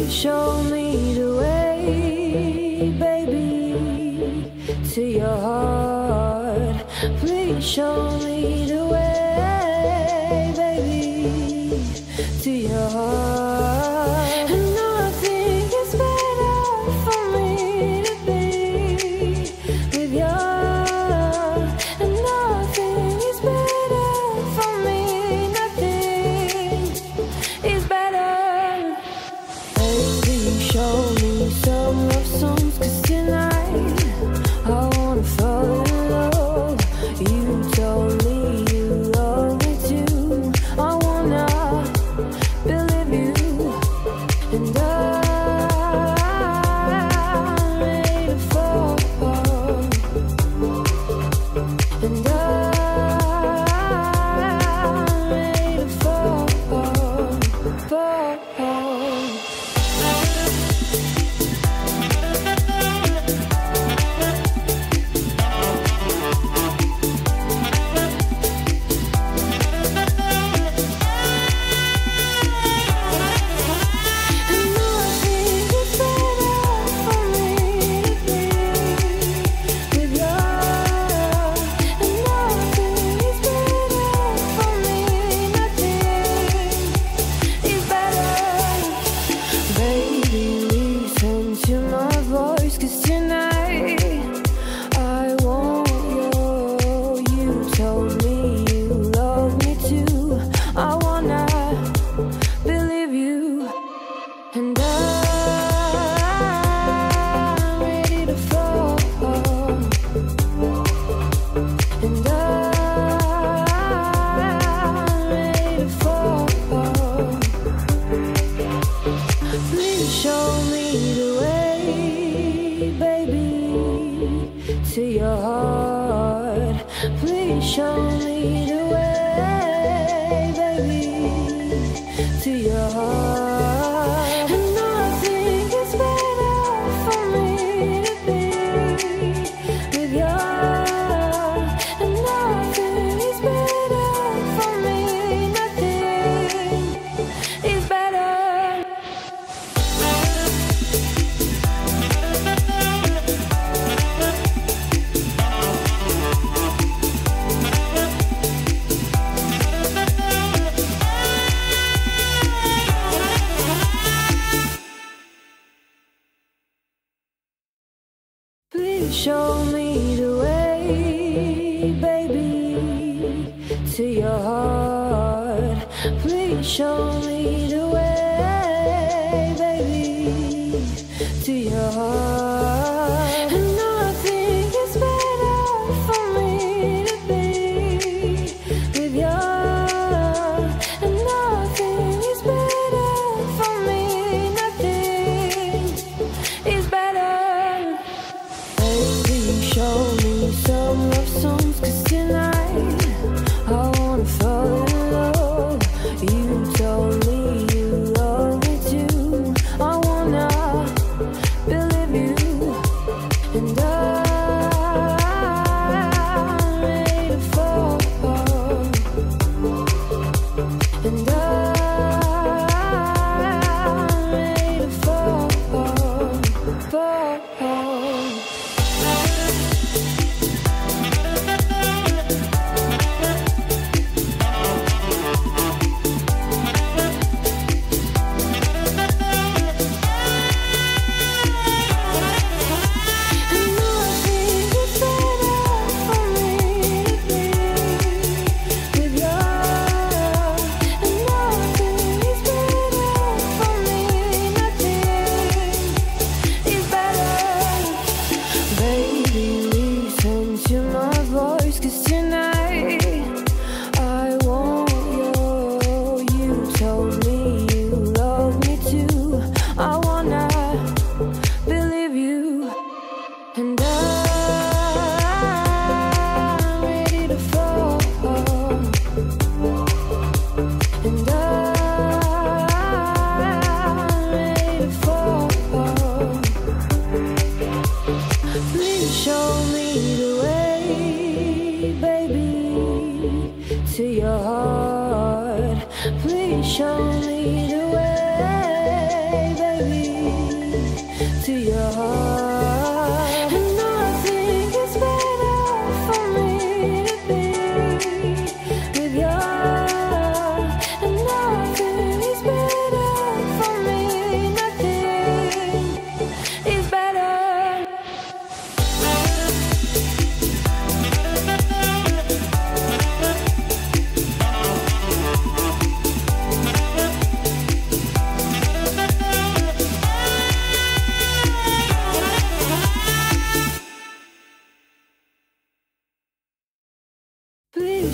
Please show me the way, baby, to your heart. Please show me the way, baby, to your heart. And nothing is better for me to be with you. And nothing is better for me. Nothing is better. Baby, show me some love songs, 'cause tonight I wanna fall in love. You told me you love me too. I wanna believe you. And I'm ready to fall. And I'm ready to fall. To your heart, please show me the way, baby, to your heart. And nothing is better for me to be with you. And nothing is better for me. Nothing is better. Please show me the way, baby, to your heart. Please show me the way, baby, to your heart. And nothing is better for me to be with you. And nothing is better for me. Nothing is better. Baby, show me some love songs, 'cause tonight I wanna fall in love. You told me you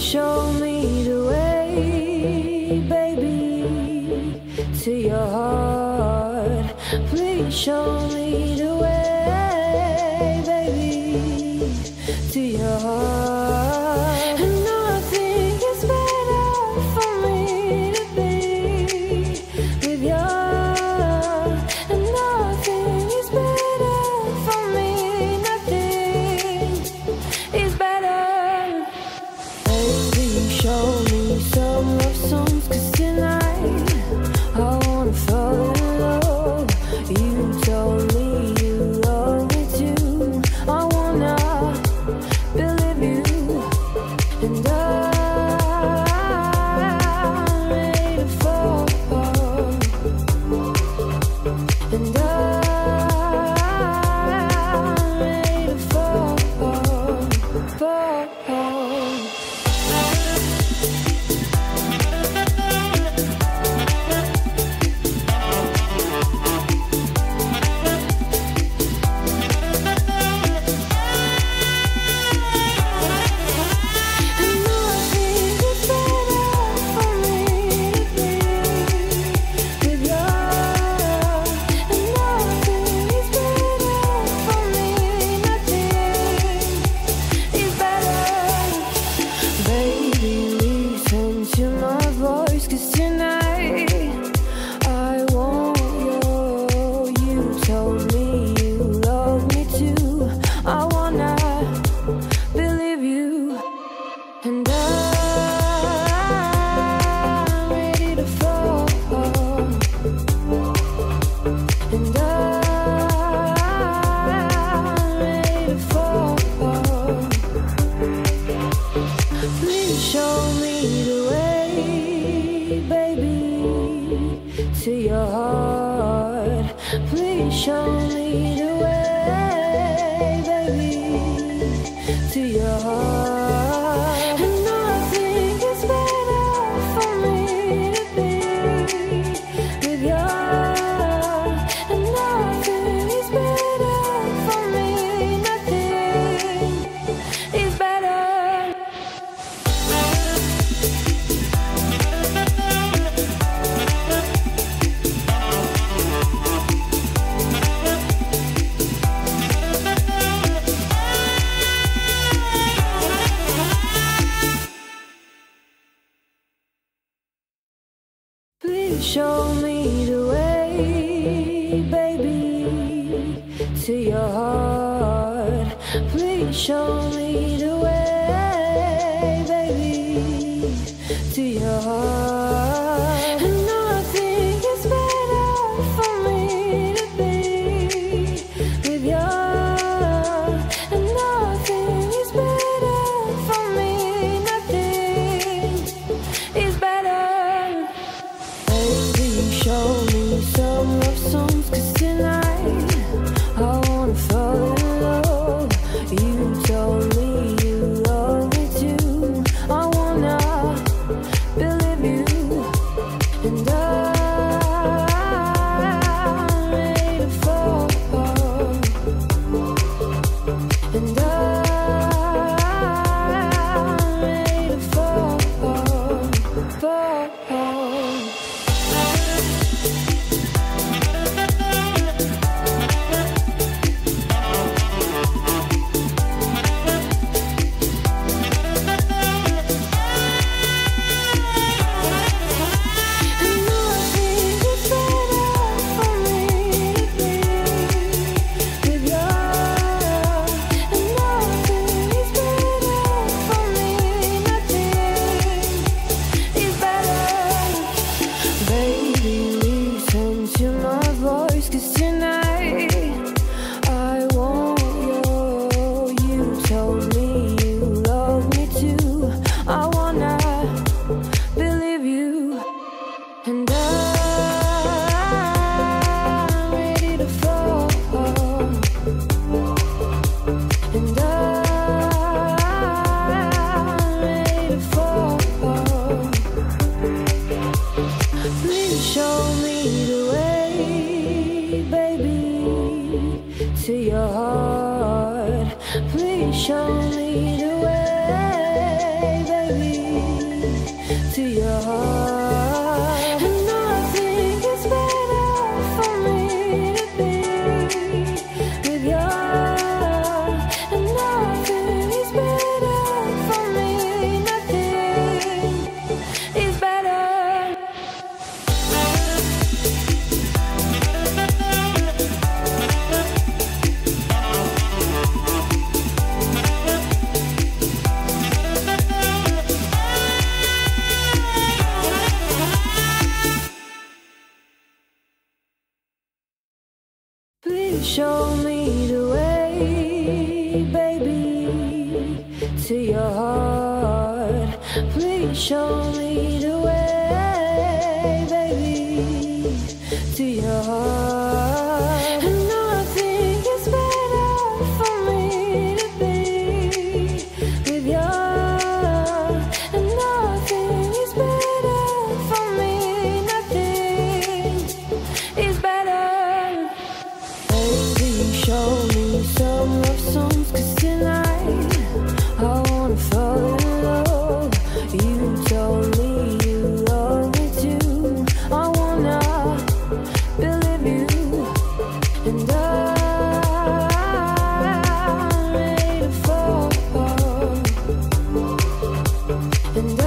show me the way, baby, to your heart. Please show me the way, baby, to your heart. And nothing is better for me to be with you. And nothing is better for me, nothing is better. Baby, show me some love songs, 'cause tonight I wanna fall in love. You told me you love me too. I wanna believe you. And I'm ready to fall. And I'm ready to fall. Show me the way, baby, to your heart. Please show me the way, baby, to your heart. And nothing is better for me to be with you. And nothing is better for me, nothing is better. Please show me the way, baby, to your heart. Please show me the way, baby, to your heart. And nothing is better for me to be with you. And nothing is better for me, nothing is better. Baby, show me some love songs, 'cause tonight I wanna fall in love. You told me you love me too. I wanna believe you. And I'm ready to fall. And I'm ready to fall. to your heart. Please show me the way, baby. Please show me the way, baby, to your heart. Please show me the way, baby, to your heart. And nothing is better for me to be with you. And nothing is better for me. Nothing is better. Baby, show me some love songs, 'cause tonight I wanna fall in love. You told me you love me too. I wanna believe you, and I'm ready to fall, and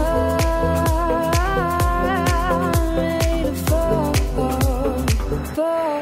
I'm ready to fall, fall.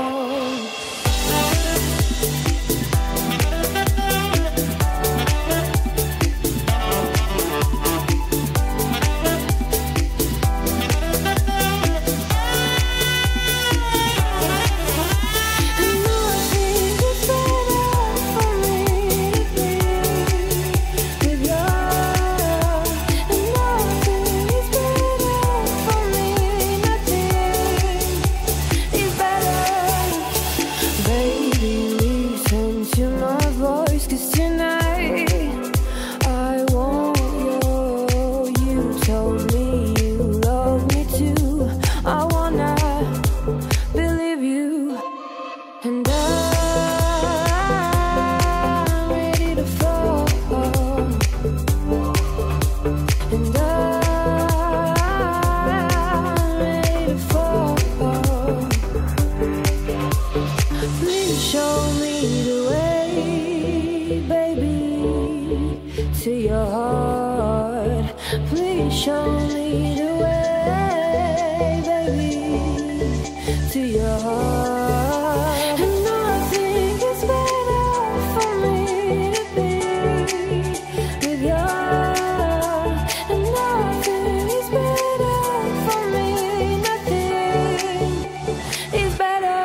To your heart, please show me the way, baby, to your heart. And nothing is better for me to be with you. And nothing is better for me. Nothing is better.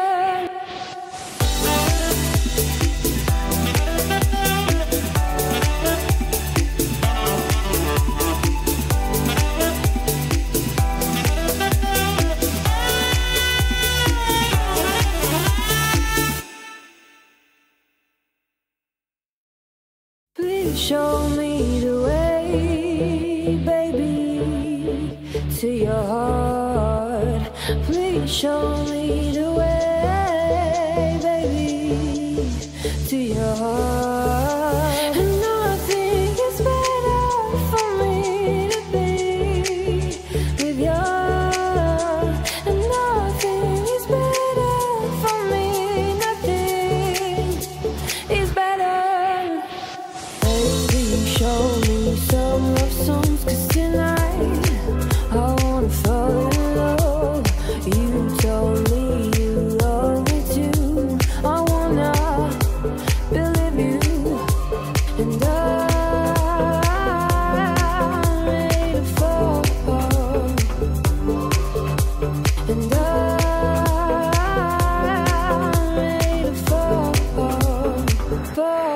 Please show me the way, baby, to your heart. Please show me the way, baby, to your heart. And nothing is better for me to be with you. And nothing is better for me. Nothing is better. Show me some love songs, 'cause tonight I wanna fall in love. You told me you love me too. I wanna believe you, and I'm ready to fall, and I'm ready to fall, fall.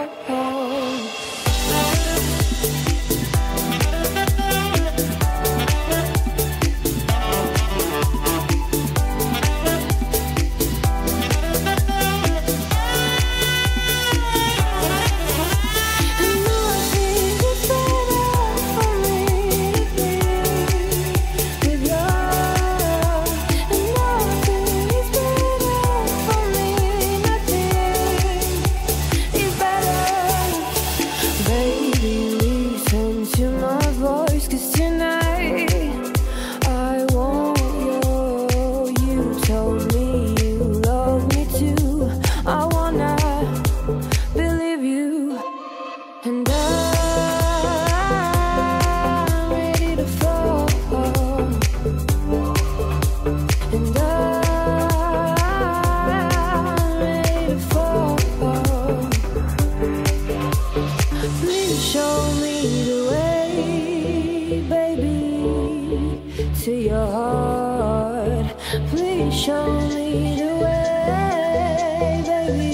To your heart, please show me the way, baby.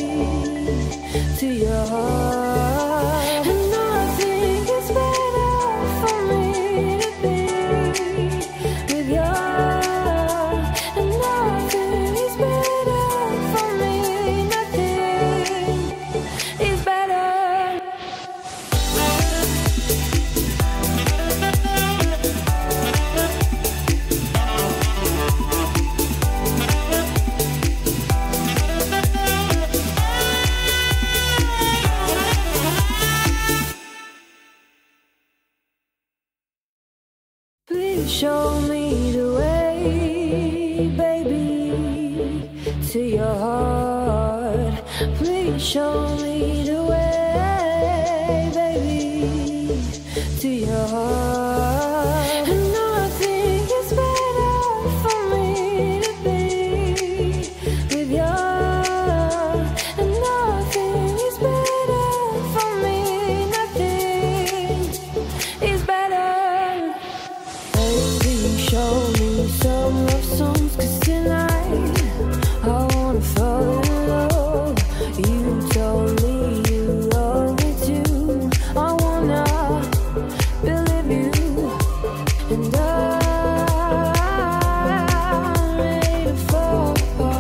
show me the way, baby, to your heart. Please show me the way, baby, to your heart. And nothing is better for me to be with you. And nothing is better for me. Nothing is better. Baby, show me some love songs, 'cause tonight I wanna fall in love. You told me you love me too. I wanna believe you. And I'm ready to fall.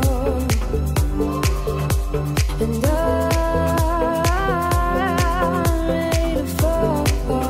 And I'm ready to fall.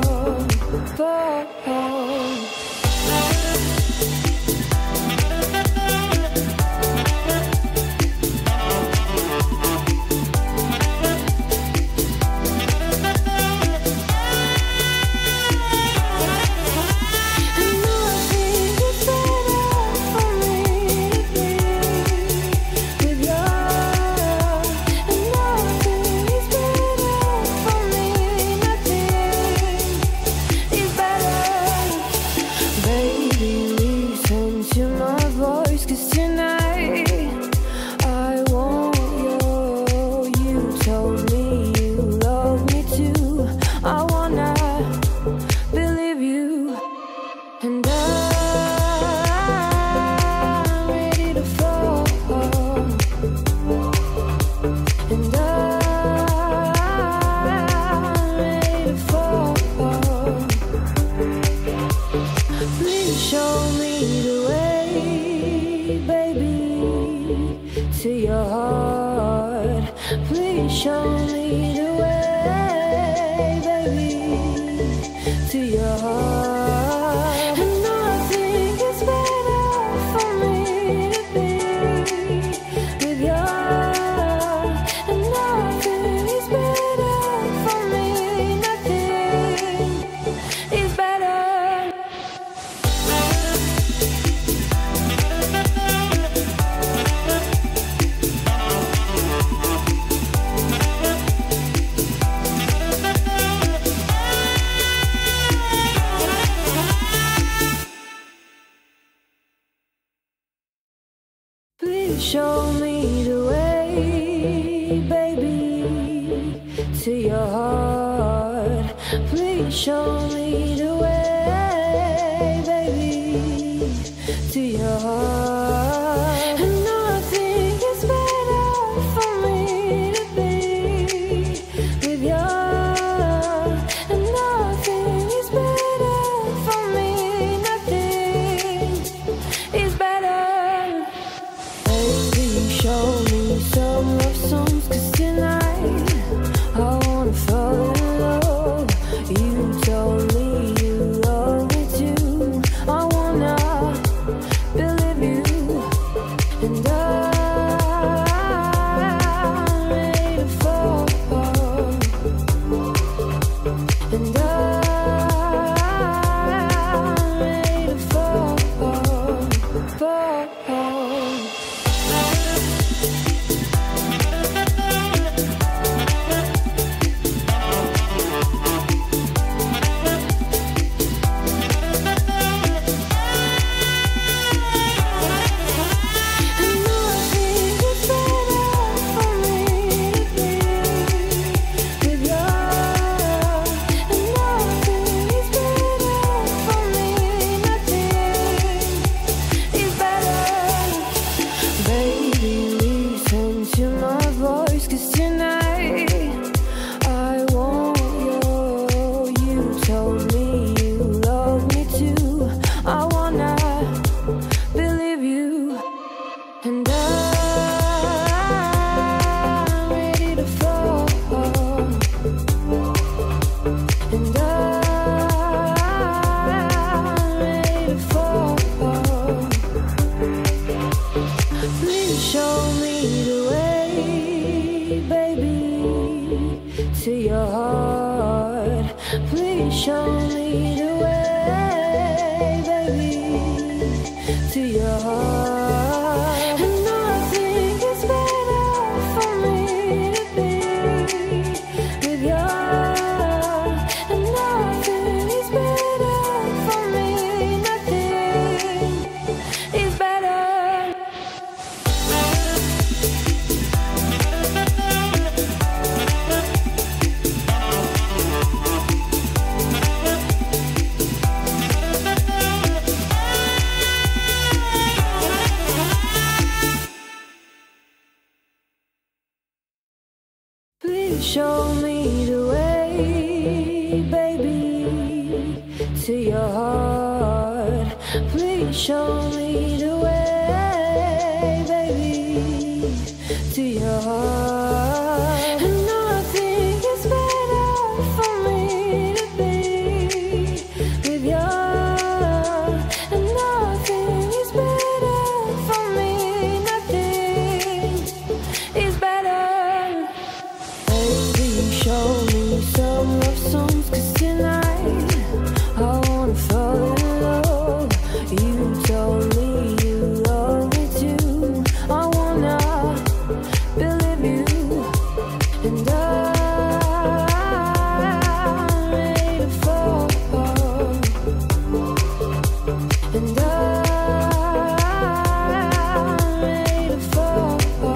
To your heart, please show me the way, baby, to your heart. And nothing is better for me to be with you. And nothing is better for me. Nothing is better. Please show me the way, baby, to your heart. Please show me the way, baby, to your heart. And nothing is better for me to be with you. And nothing is better for me. Nothing is better. Show me some love songs, 'cause tonight I wanna fall in love. You told me you love me too. I wanna believe you. And I'm ready to fall. And I'm ready to fall. to your heart. Please show me the way, baby. Please show me the way, baby, to your heart. Please show me the way, baby, to your heart. And nothing is better for me to be with you. And nothing is better for me. Nothing is better. Baby, show me some love songs, 'cause tonight I wanna fall in love. You told me you love me too. I wanna believe you. And I'm ready to fall. And I'm ready to fall.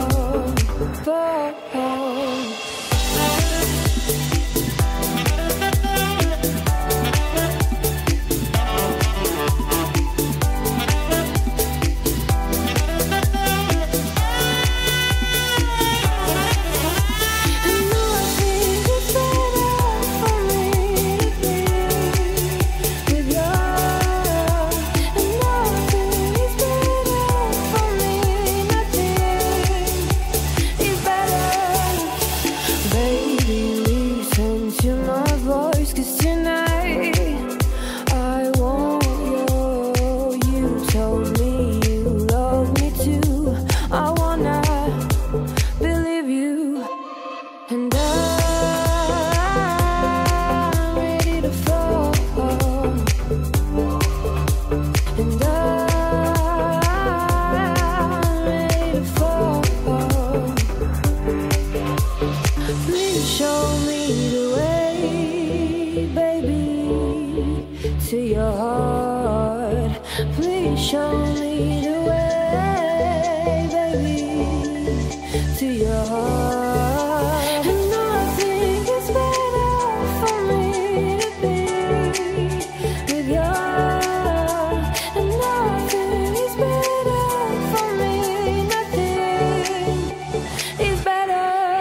Show me the way, baby, to your heart. Please show me the way, baby, to your heart. And nothing is better for me to be with you. And nothing is better for me. Nothing is better.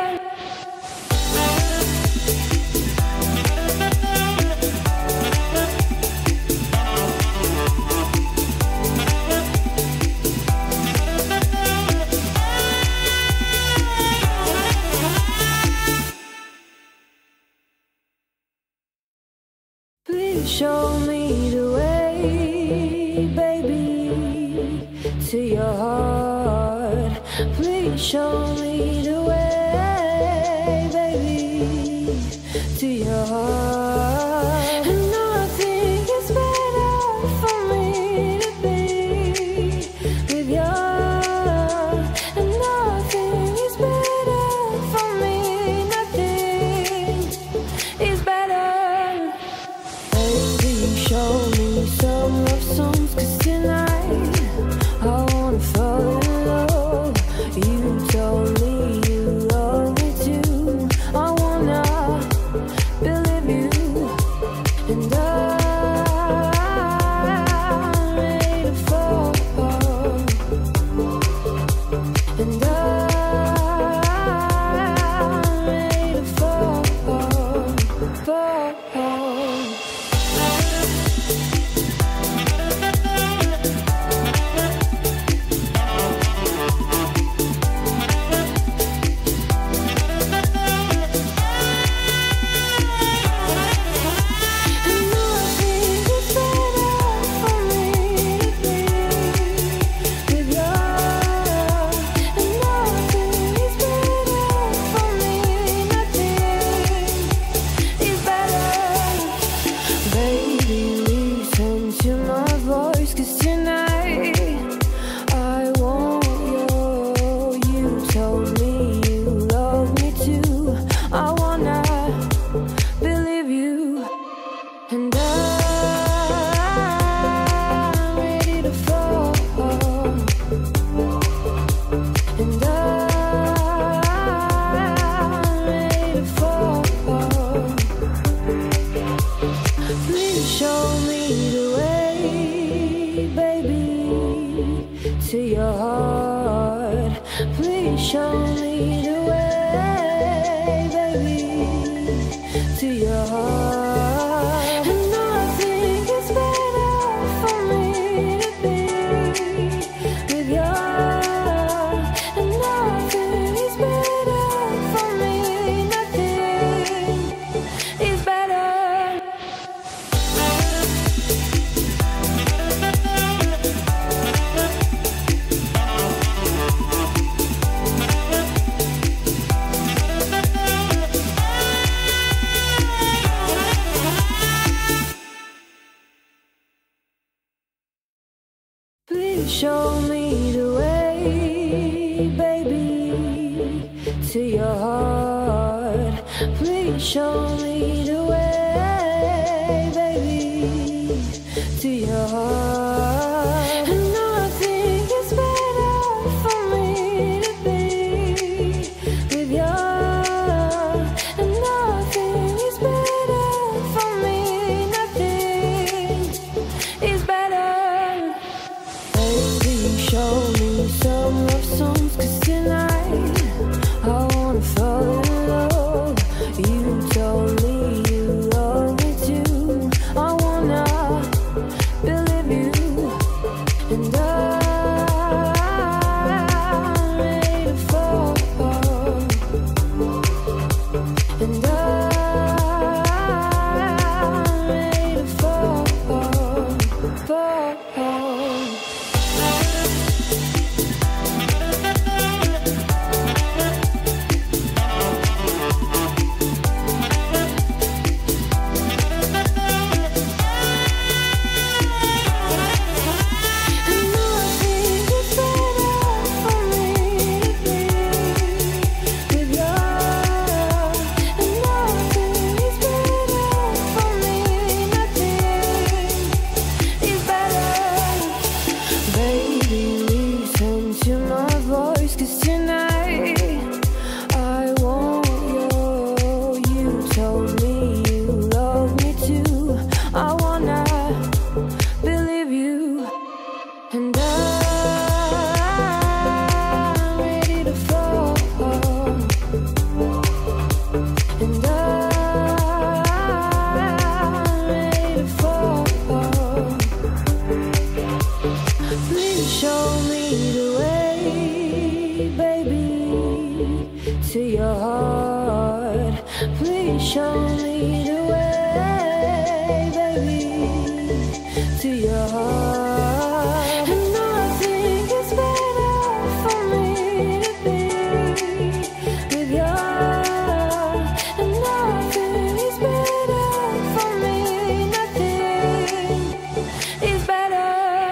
Please show me the way, baby, to your heart. Please show me the way, baby, to your heart. And nothing is better for me to be with you. And nothing is better for me. Nothing is better. Baby, show me some love songs, 'cause tonight I wanna fall in love. You told me you love me too. I wanna believe you. And I'm ready to fall. And I'm ready to fall. to your heart. Please show me the way. baby, to your heart. And I think it's better for me to be with you. And nothing is better for me, nothing is better. Please show me the way, baby, to your heart. Please show me the way, baby, to your heart. And I think it's better for me to be with you. And nothing is better for me, nothing is better. Baby, show me some love songs, 'cause tonight I wanna fall in love. You told me you love me too. I wanna believe you. And I'm ready to fall. And I'm ready to fall. To your heart, please show me the way, baby, to your heart. And I think it's better for me to be with you. And nothing is better for me, nothing is better.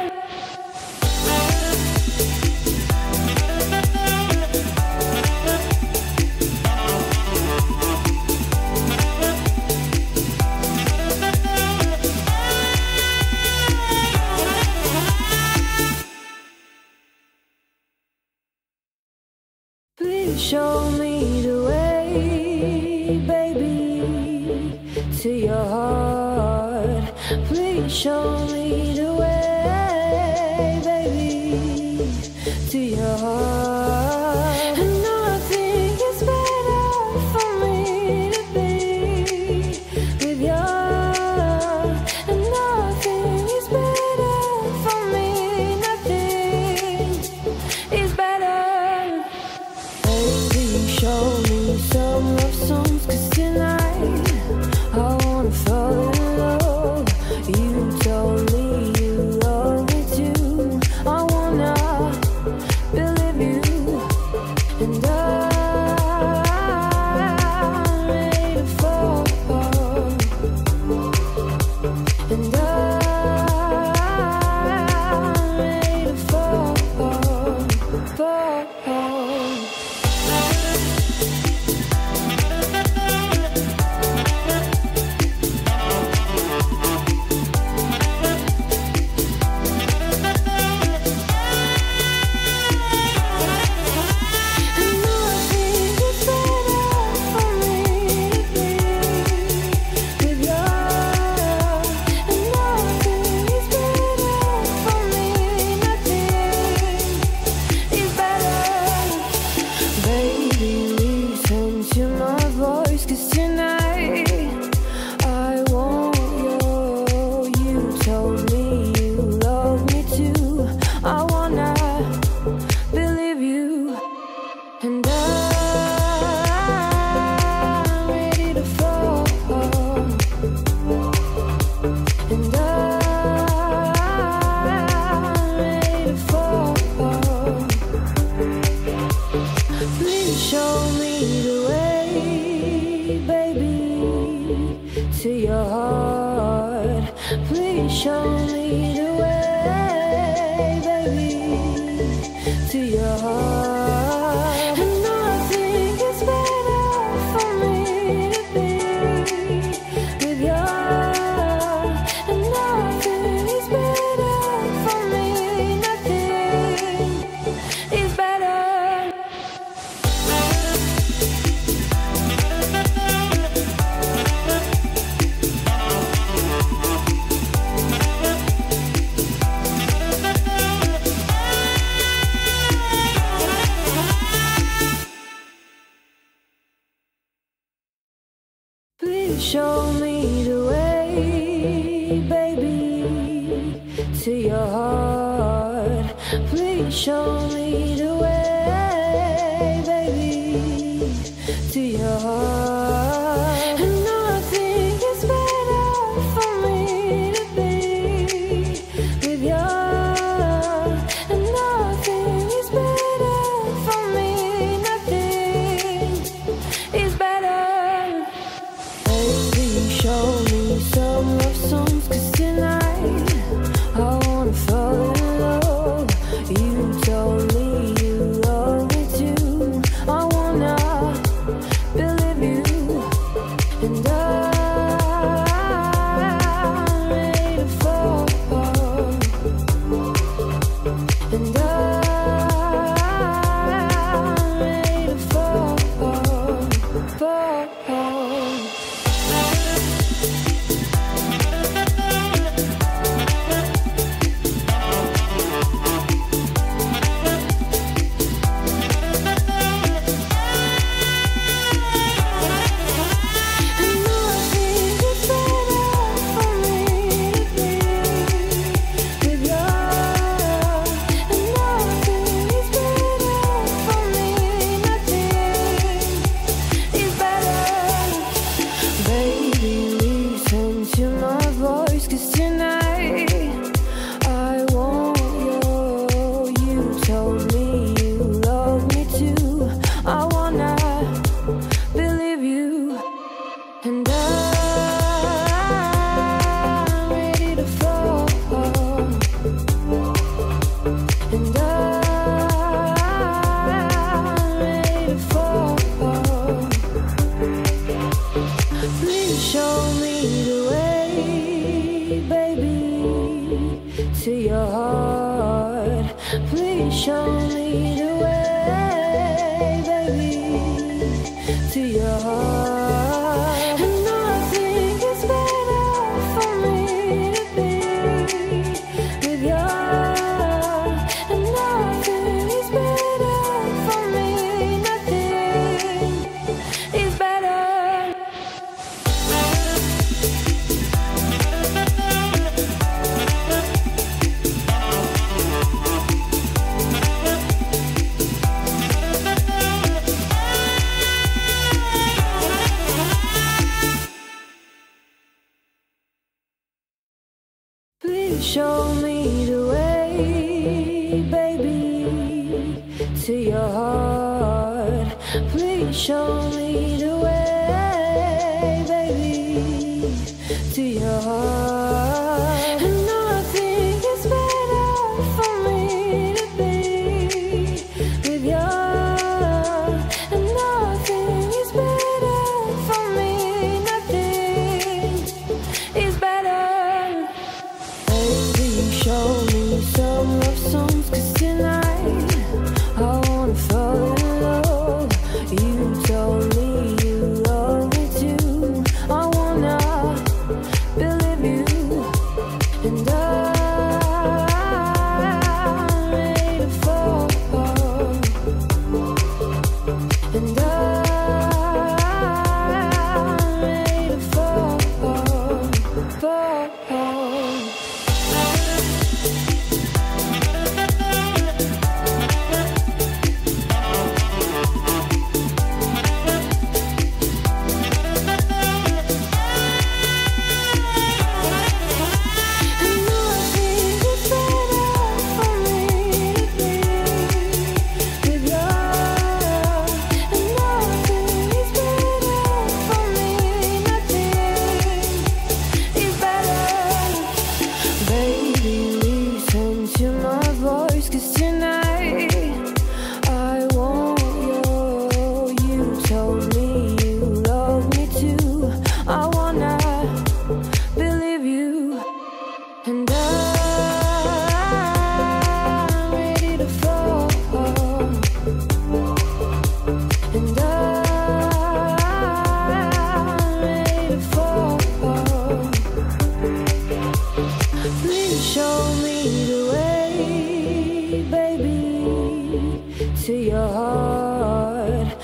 Please show me the way, baby, to your heart. Please show me the way, baby, to your heart. And I think it's better for me to be with you. And nothing is better for me, nothing is better. Baby, show me some love songs, 'cause tonight I wanna fall in love. You told me you love me too. I wanna believe you. And I'm ready to fall. And I'm ready to fall. show me the way, baby, to your heart. Please show me the way, baby, to your heart. And nothing is better for me to be with you. And nothing is better for me, nothing is better. Please show me the way, baby, to your heart. Please show me the way, baby, to your heart. And nothing is better for me to be with you. And nothing is better for me, nothing is better. Baby, show me some love songs, 'cause tonight I wanna fall in love. You told me you love me too. I wanna believe you. And I'm ready to fall. And I'm ready to fall. To your heart, please show me the way, baby, to your heart. And nothing is better for me to be with you. And nothing is better for me, nothing is better. Please show me the way, baby, to your heart. Please show me the way, baby, to your heart. And nothing is better for me to be with you. And nothing is better for me, nothing is better. Baby, show me some love songs, 'cause tonight I wanna fall in love. You told me you love me too. I wanna believe you. And I'm ready to fall. And I'm ready to fall. And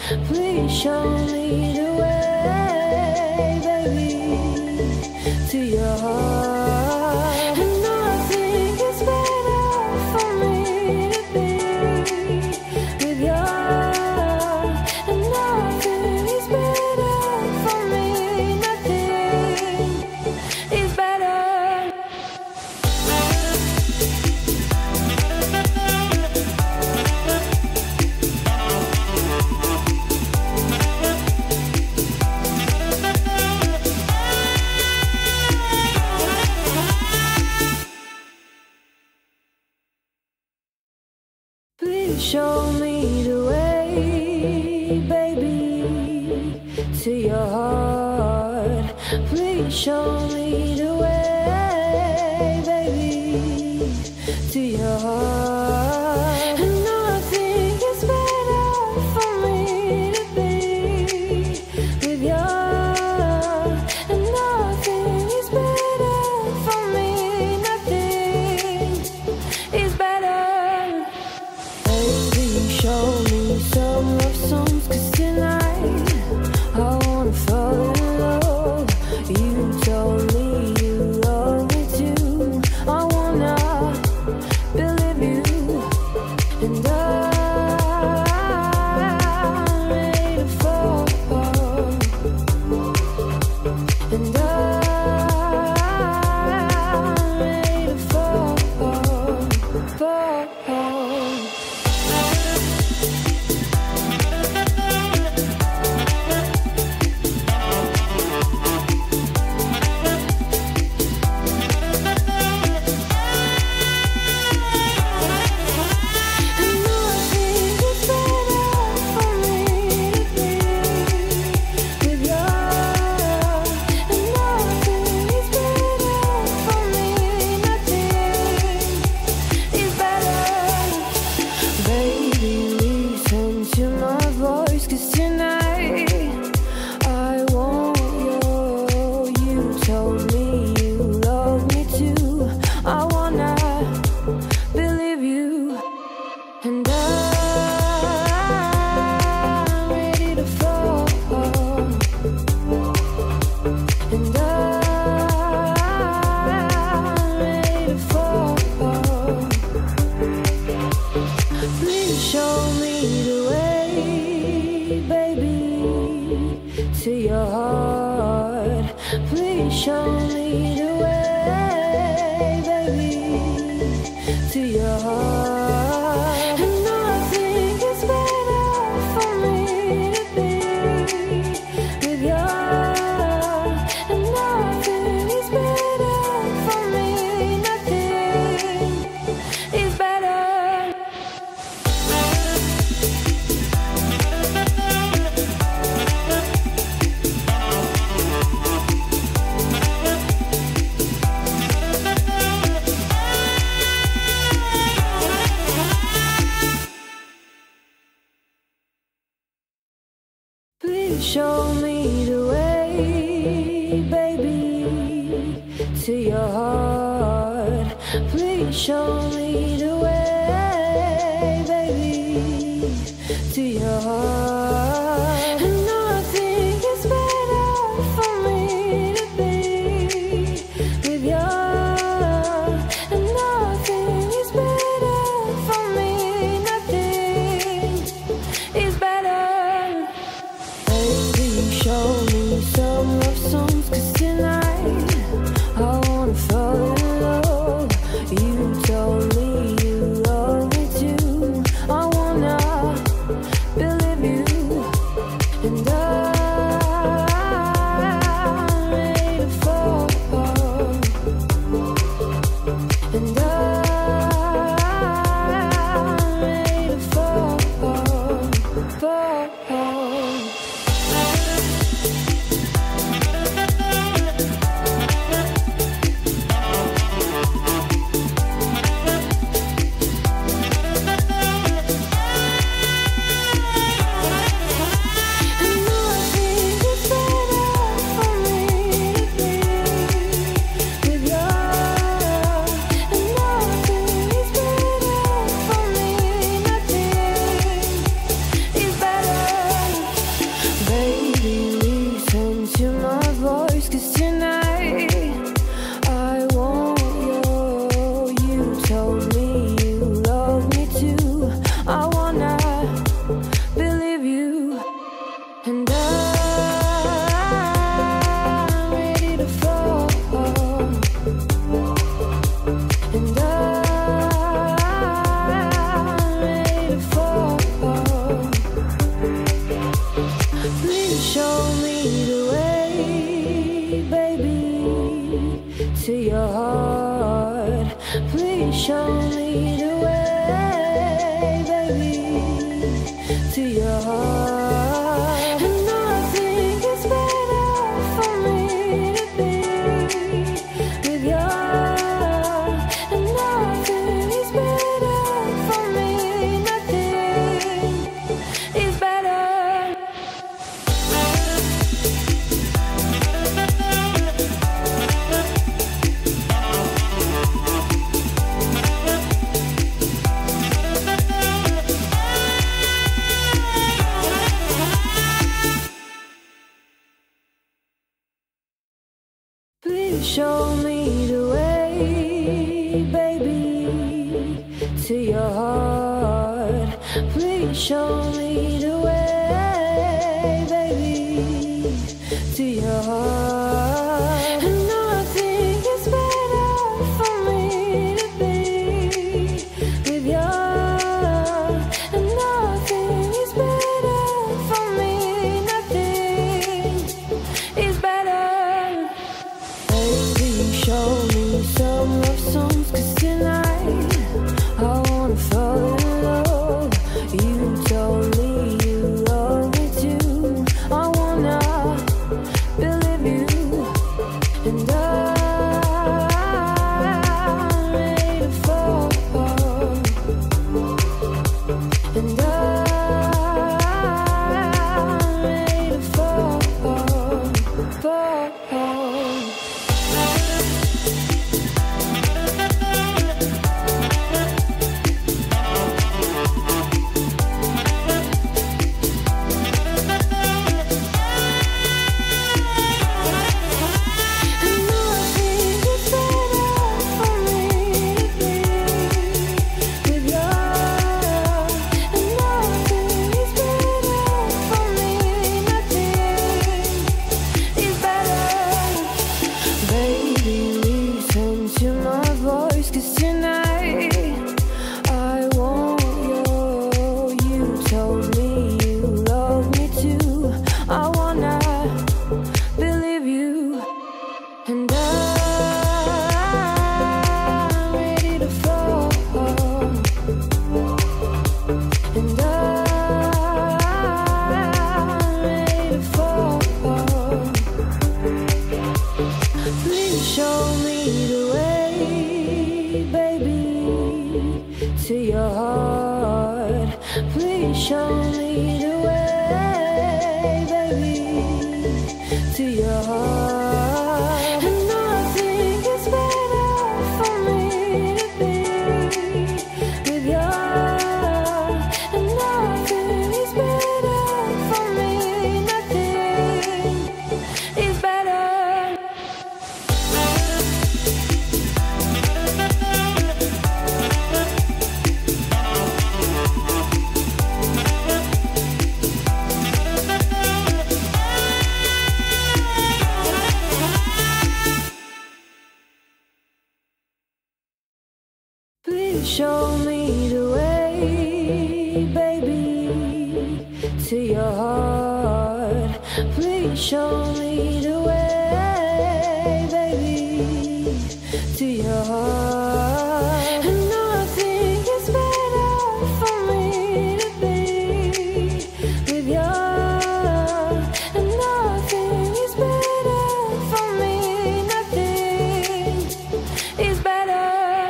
Please show me the way, baby, to your heart. And I think it's better for me to be with you. And nothing is better for me. Nothing is better. Please show me the way, baby, to your heart. Please show me the way, baby, to your heart. And I think it's better for me to be with you. And nothing is better for me. Nothing is better. Baby, show me some love songs, 'cause tonight I wanna fall in love. You told me you love me too. I wanna believe you. And I'm ready to fall. And I'm ready to fall. Show me the way, baby, to your heart. Please show me the way, baby, to your heart. And I think it's better for me to be with you. And nothing is better for me. Nothing is better. Please show me the way, baby, to your heart. Please show me the way, baby, to your heart. And I think it's better for me to be with you. And nothing is better for me. Nothing is better. Baby, show me some love songs, 'cause tonight I wanna fall in love. You told me you love me too. I wanna believe you. And I'm ready to fall. And I'm ready to fall. Baby, listen to my voice, 'cause tonight I want you. You told me you love me too. I wanna believe you, and I'm ready to fall, and I'm ready to fall. Please show me the way, baby, to your heart. Please show me the way, baby, to your heart. And I think it's better for me to be with you. And nothing is better for me, nothing is better. Please show me the way, baby, to your heart. Please show me the way, baby, to your heart. And I think it's better for me to be with you. And nothing is better for me, nothing is better. Baby, show me some love songs, 'cause tonight I wanna fall in love. You told me you love me too. I wanna believe you, and I'm ready to fall, and I'm ready to fall, fall. To your heart, please show me the way, baby, to your heart. And I think it's better for me to be with you. And nothing is better for me, nothing is better. Please show me the way, baby, to your heart. Please show me the way, baby, to your heart. And I think it's better for me to be with you. And nothing is better for me, nothing is better.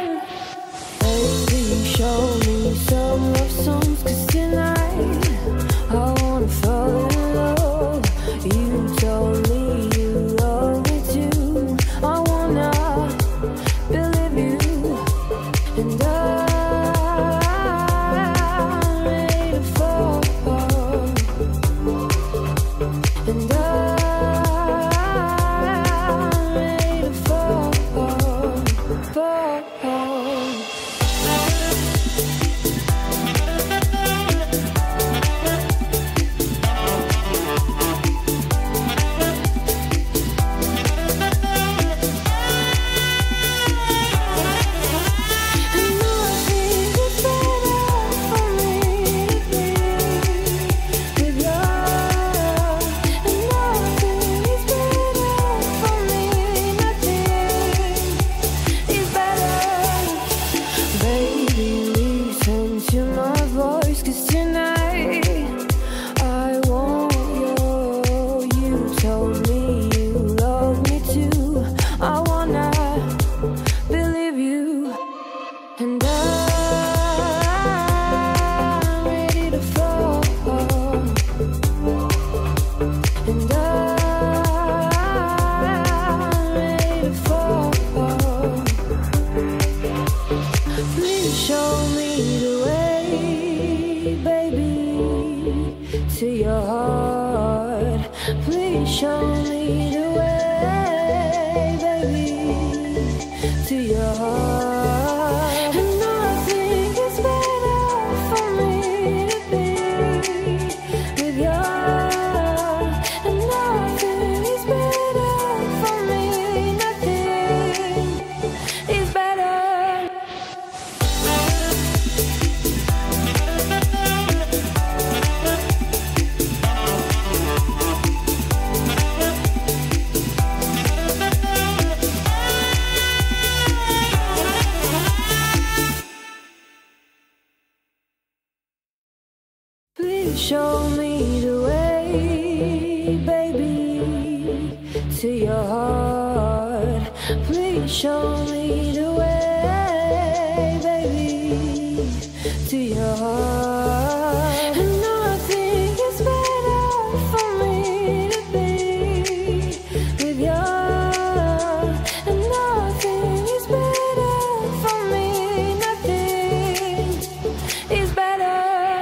Baby, show me some love songs, 'cause tonight I wanna fall in love. You told me you love Please show me the way, baby, to your heart. And nothing is better for me to be with you. And nothing is better for me. Nothing is better. Please show me the way, baby, to your heart. Please show me the way, baby, to your heart. And nothing is better for me to be with you. And nothing is better for me. Nothing is better.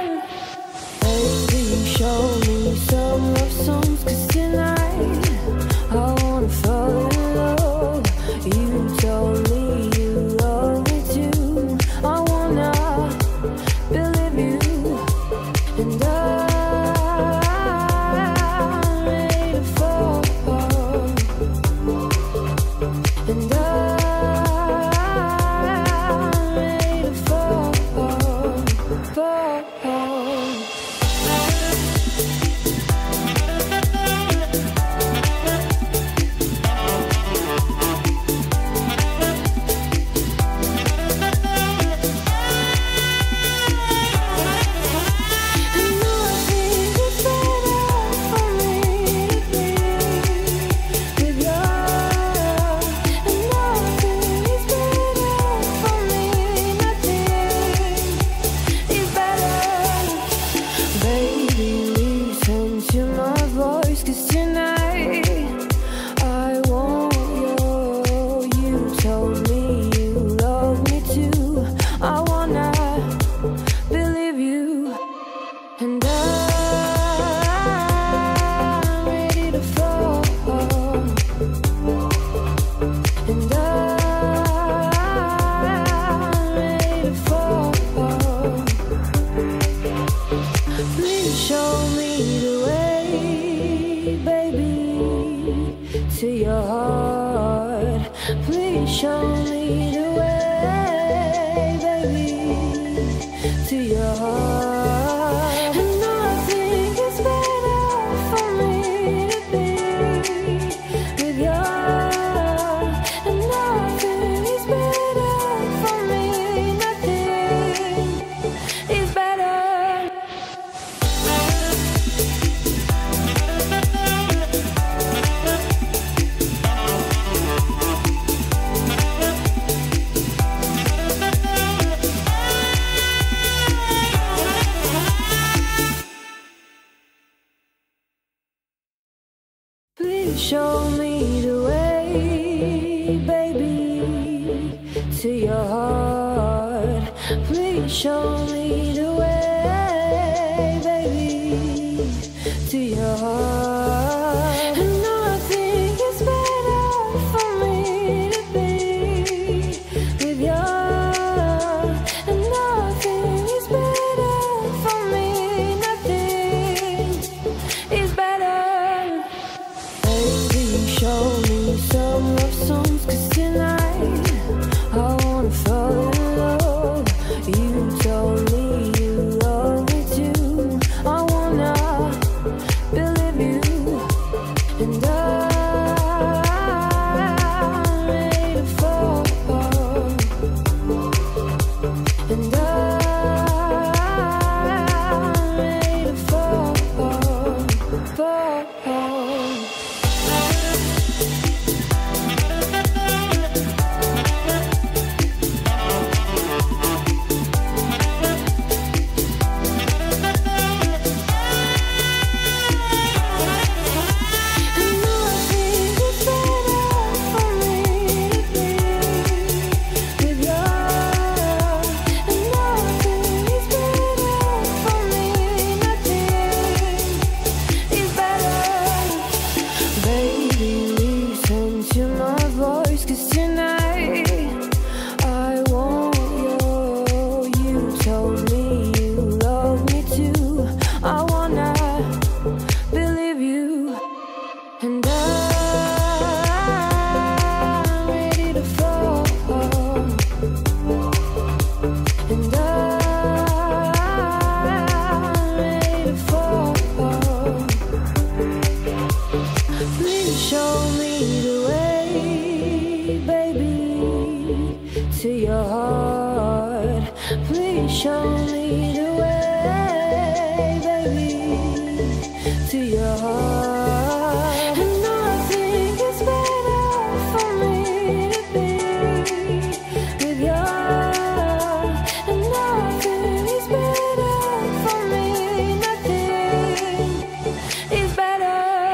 Baby, show me some love songs, 'cause tonight I wanna fall in love. You told me you love me too. I wanna believe you. And I'm ready to fall. And I'm ready to fall. To your heart, please show me the way, baby, to your heart. And nothing is better for me to be with you. And nothing is better for me. Nothing is better. Please show me the way, baby, to your heart. Please show me the way, baby, to your heart. And nothing is better for me to be with you. And nothing is better for me. Nothing is better. Baby, show me some love songs, 'cause tonight I wanna fall in love. You told me you love me too. I wanna believe you. And I'm ready to fall. And I'm ready to fall. Is better. heart. And nothing is better for me to be with you. And nothing is better for me. Nothing is better.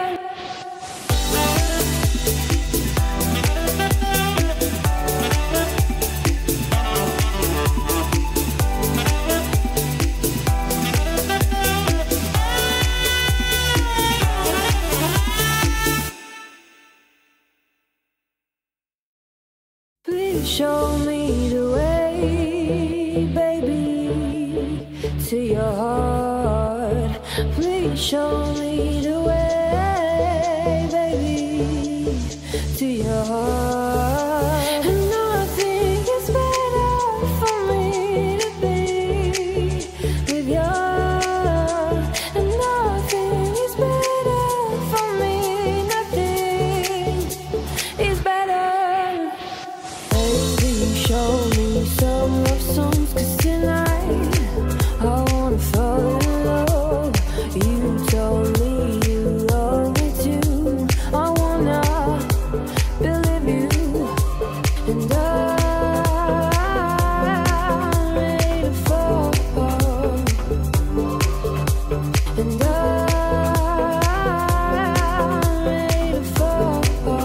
Please show me the way, baby, to your heart. Please show me the way, baby, to your heart. And nothing is better for me to be with you. And nothing is better for me. Nothing is better. Baby, show me some love songs, 'cause tonight I wanna fall in love. You told me you love me too. I wanna believe you. And I'm ready to fall. And I'm ready to fall.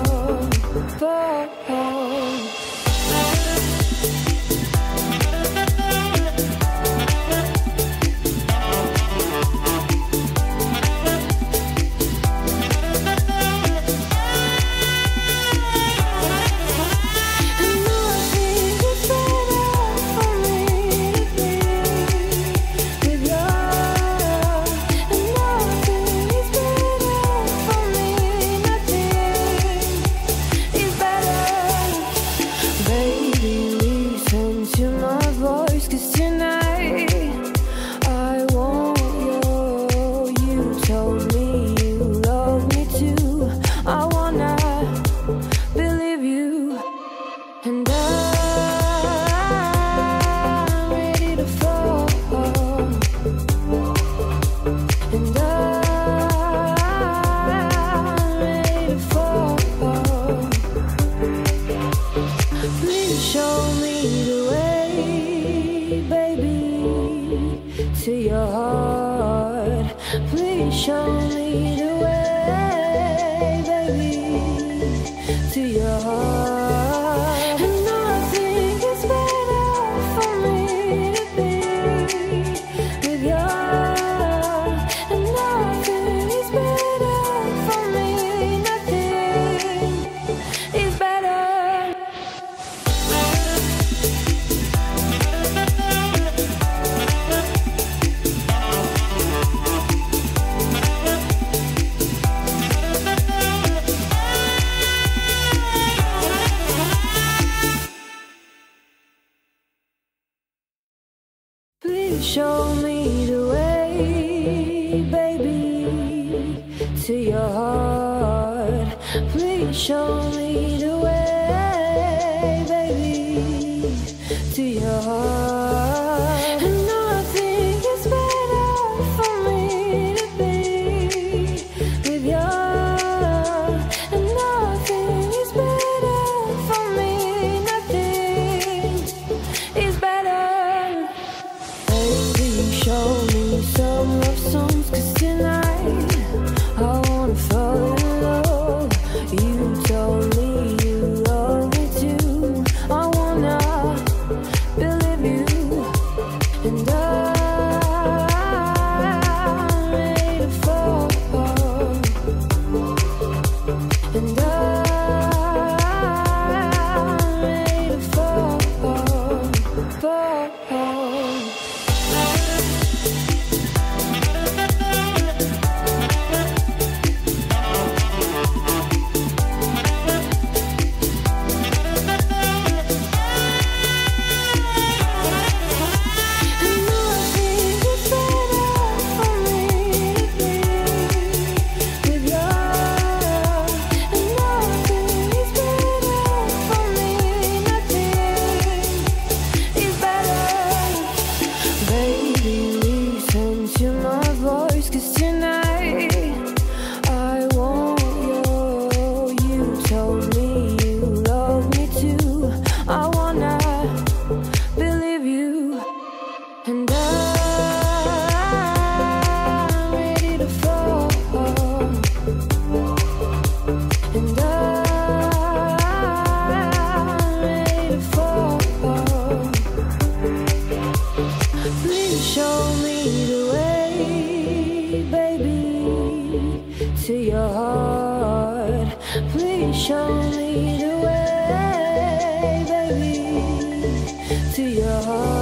Show me the way, baby, to your heart. Please show me the way, baby, to your heart. And nothing is better for me to be with you. And nothing is better for me. Nothing is better. Please show me the way, baby, to your heart. Please show me the way, baby, to your heart. And nothing is better for me to be with you. And nothing is better for me. Nothing is better. Baby, show me some love songs, 'cause tonight I wanna fall in love. You told me you to your heart. Please show me the way, baby, to your heart.